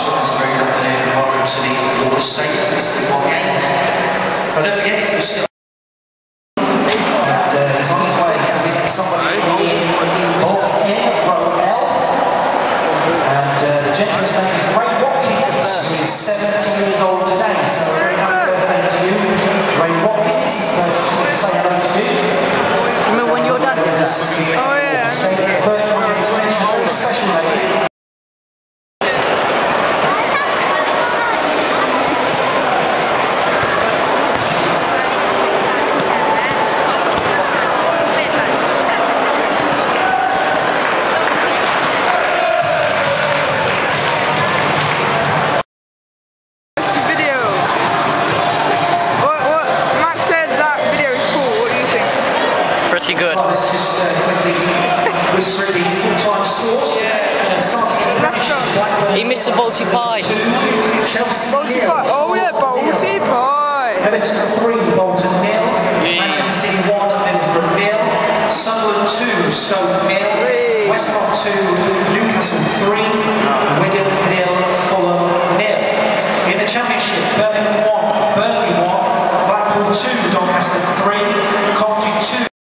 It's a very good afternoon and welcome to the Walker Stadium for this one game. But don't forget, if you're still and he's on his way to visit somebody in Row L. And the gentleman's name is Ray Watkins, who is 70 years old today. So a very happy birthday to you, Ray Watkins. Just want to say hello to you. Remember when your dad did that? Oh yeah. Very special lady. Pretty good. Well, let's just quickly whisper the full-time scores. Starting in the Blackburn. He missed the Balti Pie. Chelsea 0. Oh yeah, Balti Pie. Everton 3, Bolton 0. Manchester City 1, Middlesbrough 0. Sunderland 2, Stoke 0. West Brom 2, Newcastle 3. Wigan 0, Fulham 0. In the Championship, Birmingham 1, Burnley 1. Blackpool 2, Doncaster 3. Coventry 2.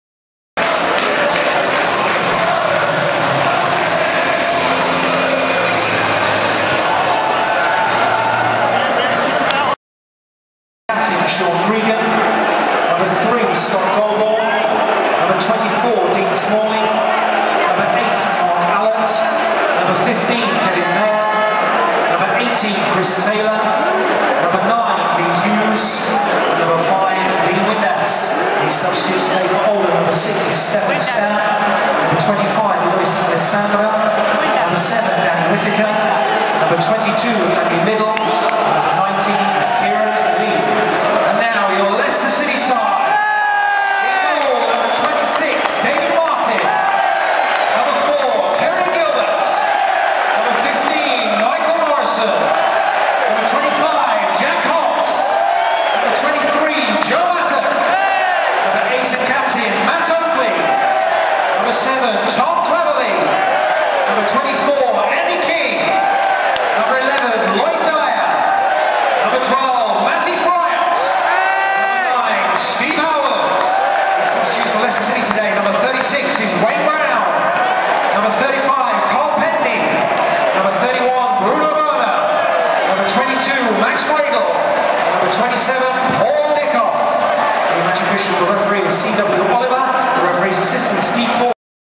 Sean Regan, number 3, Scott Goldmore, number 24, Dean Smalling, number 8, Mark Allett, number 15, Kevin Mayer, number 18, Chris Taylor, number 9, Lee Hughes, and number 5, Dean Windass. These substitutes today for Oldham. Number 6 is Stefan Stan, number 25, Luis Alessandra, number 7, Danny Whittaker, number 22, Andy Middle, number 19 is Kieran Lee. Tom Cleverley, number 24, Andy King, number 11, Lloyd Dyer, number 12, Matty Bryant, number 9, Steve Howard. He substitutes for Leicester City today. Number 36 is Wayne Brown, number 35, Carl Penny, number 31, Bruno Berner, number 22, Max Gradle, number 27, Paul Nickoff. The match official, the referee is C.W. Oliver, the referee's assistant Steve Ford.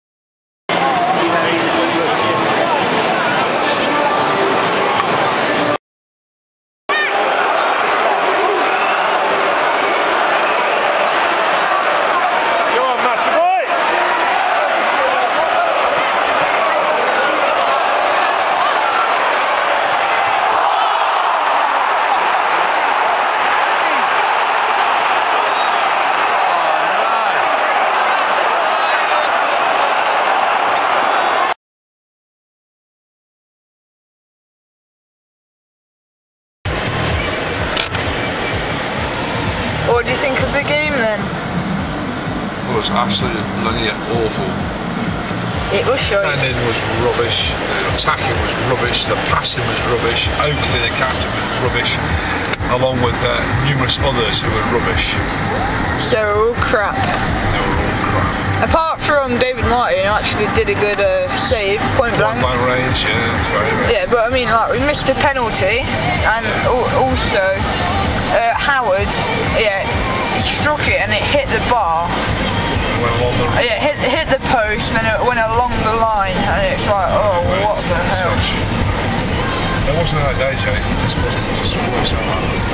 What do you think of the game then? It was absolutely bloody awful. It was shite. Defending was rubbish, the attacking was rubbish, the passing was rubbish, Oakley the captain was rubbish, along with numerous others who were rubbish. So crap. They were all crap. Apart from David Martin, who actually did a good save, point blank. Point blank range, yeah, very. Yeah, but I mean, like, we missed a penalty, and also Howard, yeah, he struck it and it hit the bar. Went along the... Yeah, hit the post, and it went along the line, and it's like, oh, what the hell? It wasn't that day, Jake. It just works out like that.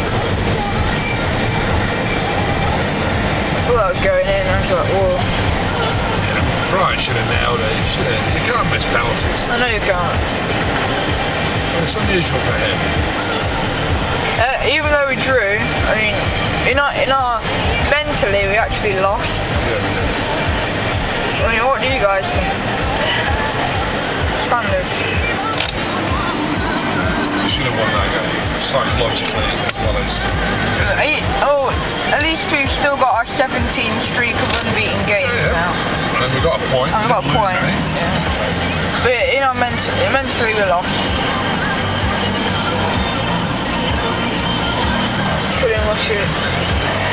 Well, going in, I was like, whoa. Brian should have nailed it. You can't miss penalties. I know you can't. It's unusual for him. Even though we drew, I mean, in our mentally we actually lost. Yeah, we did. I mean, what do you guys think? Standard. We should have won that game psychologically as well as physically. Oh, at least we've still got our 17 streak of unbeaten games now. And we got a point. And we got a point. Yeah. But in our mentally we lost. shit.